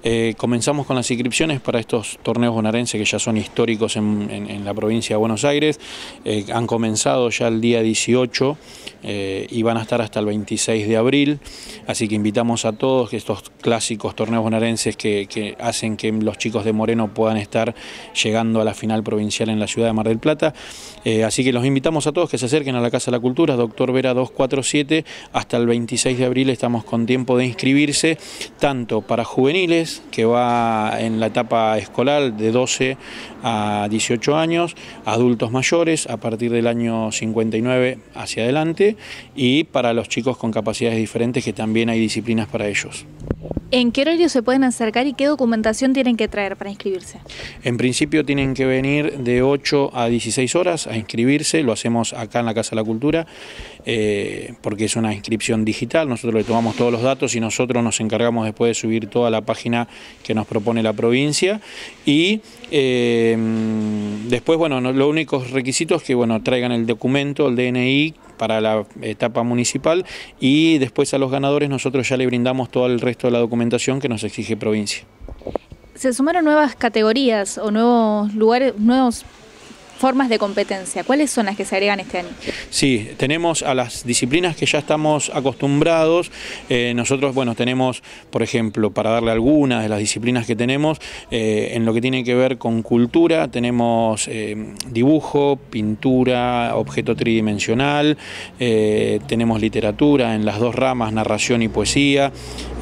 Comenzamos con las inscripciones para estos torneos bonaerenses que ya son históricos en la provincia de Buenos Aires. Han comenzado ya el día 18 y van a estar hasta el 26 de abril, así que invitamos a todos que estos clásicos torneos bonaerenses que hacen que los chicos de Moreno puedan estar llegando a la final provincial en la ciudad de Mar del Plata. Así que los invitamos a todos que se acerquen a la Casa de la Cultura, Doctor Vera 247, hasta el 26 de abril estamos con tiempo de inscribirse, tanto para juveniles, que va en la etapa escolar de 12 a 18 años, adultos mayores a partir del año 59 hacia adelante, y para los chicos con capacidades diferentes, que también hay disciplinas para ellos. ¿En qué horario se pueden acercar y qué documentación tienen que traer para inscribirse? En principio tienen que venir de 8 a 16 horas a inscribirse, lo hacemos acá en la Casa de la Cultura, porque es una inscripción digital, nosotros le tomamos todos los datos y nosotros nos encargamos después de subir toda la página que nos propone la provincia, y después, bueno, los únicos requisitos que, bueno, traigan el documento, el DNI, para la etapa municipal, y después a los ganadores nosotros ya le brindamos todo el resto de la documentación que nos exige provincia. ¿Se sumaron nuevas categorías o nuevos lugares, nuevas formas de competencia? ¿Cuáles son las que se agregan este año? Sí, tenemos a las disciplinas que ya estamos acostumbrados. Nosotros, bueno, tenemos, por ejemplo, para darle algunas de las disciplinas que tenemos, en lo que tiene que ver con cultura, tenemos dibujo, pintura, objeto tridimensional, tenemos literatura en las dos ramas, narración y poesía.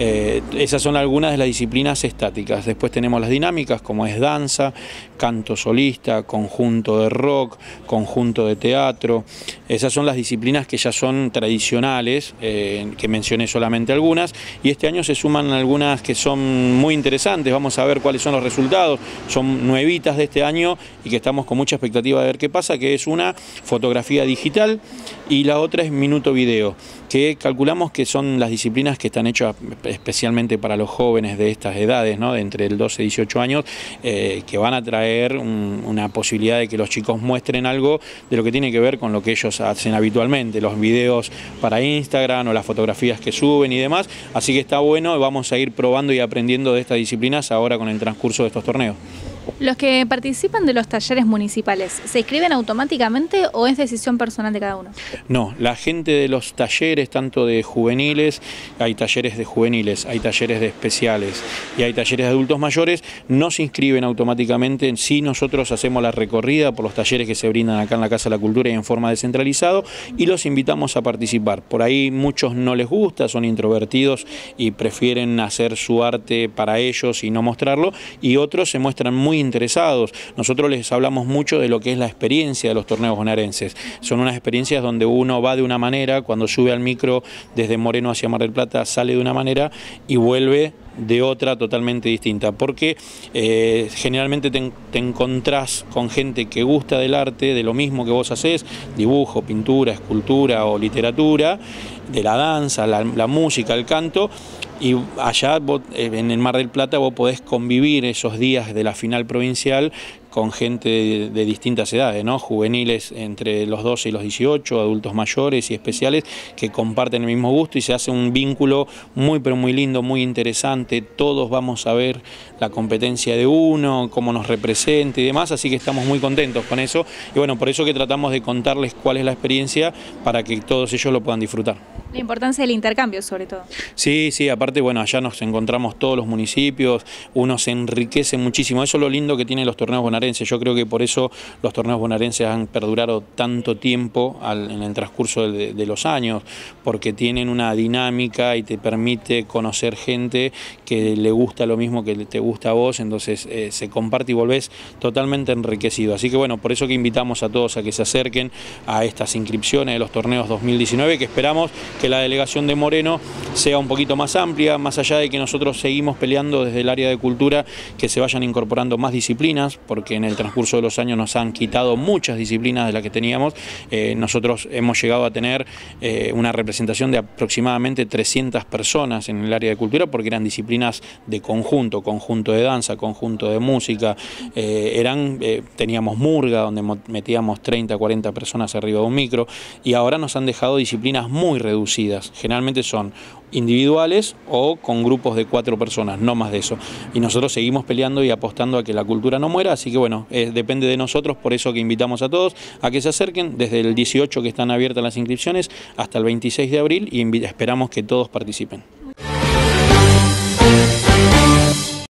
Esas son algunas de las disciplinas estáticas. Después tenemos las dinámicas, como es danza, canto solista, conjunto de rock, conjunto de teatro. Esas son las disciplinas que ya son tradicionales, que mencioné solamente algunas, y este año se suman algunas que son muy interesantes. Vamos a ver cuáles son los resultados. Son nuevitas de este año y que estamos con mucha expectativa de ver qué pasa, que es una fotografía digital y la otra es minuto video, que calculamos que son las disciplinas que están hechas especialmente para los jóvenes de estas edades, ¿no? De entre el 12 y 18 años, que van a traer una posibilidad de que los chicos muestren algo de lo que tiene que ver con lo que ellos hacen habitualmente, los videos para Instagram o las fotografías que suben y demás, así que está bueno, vamos a ir probando y aprendiendo de estas disciplinas ahora con el transcurso de estos torneos. ¿Los que participan de los talleres municipales se inscriben automáticamente o es decisión personal de cada uno? No, la gente de los talleres, tanto de juveniles, hay talleres de juveniles, hay talleres de especiales y hay talleres de adultos mayores, no se inscriben automáticamente. Sí, nosotros hacemos la recorrida por los talleres que se brindan acá en la Casa de la Cultura y en forma descentralizada, y los invitamos a participar. Por ahí muchos no les gusta, son introvertidos y prefieren hacer su arte para ellos y no mostrarlo, y otros se muestran muy interesados. Nosotros les hablamos mucho de lo que es la experiencia de los torneos bonaerenses. Son unas experiencias donde uno va de una manera, cuando sube al micro desde Moreno hacia Mar del Plata sale de una manera y vuelve de otra totalmente distinta, porque generalmente te encontrás con gente que gusta del arte, de lo mismo que vos hacés, dibujo, pintura, escultura o literatura, de la danza, la música, el canto, y allá vos, en el Mar del Plata vos podés convivir esos días de la final provincial con gente de distintas edades, ¿no? Juveniles entre los 12 y los 18, adultos mayores y especiales que comparten el mismo gusto, y se hace un vínculo muy pero muy lindo, muy interesante. Todos vamos a ver la competencia de uno, cómo nos representa y demás, así que estamos muy contentos con eso, y bueno, por eso que tratamos de contarles cuál es la experiencia para que todos ellos lo puedan disfrutar. La importancia del intercambio, sobre todo. Sí, sí, aparte, bueno, allá nos encontramos todos los municipios, uno se enriquece muchísimo. Eso es lo lindo que tienen los torneos bonaerenses. Yo creo que por eso los torneos bonaerenses han perdurado tanto tiempo en el transcurso de los años, porque tienen una dinámica y te permite conocer gente que le gusta lo mismo que te gusta a vos, entonces se comparte y volvés totalmente enriquecido. Así que bueno, por eso que invitamos a todos a que se acerquen a estas inscripciones de los torneos 2019, que esperamos que la delegación de Moreno sea un poquito más amplia, más allá de que nosotros seguimos peleando desde el área de cultura que se vayan incorporando más disciplinas, porque en el transcurso de los años nos han quitado muchas disciplinas de las que teníamos. Nosotros hemos llegado a tener una representación de aproximadamente 300 personas en el área de cultura, porque eran disciplinas de conjunto, conjunto de danza, conjunto de música, teníamos murga, donde metíamos 30, 40 personas arriba de un micro, y ahora nos han dejado disciplinas muy reducidas. Generalmente son individuales o con grupos de 4 personas, no más de eso. Y nosotros seguimos peleando y apostando a que la cultura no muera, así que bueno, depende de nosotros, por eso que invitamos a todos a que se acerquen desde el 18 que están abiertas las inscripciones hasta el 26 de abril y esperamos que todos participen.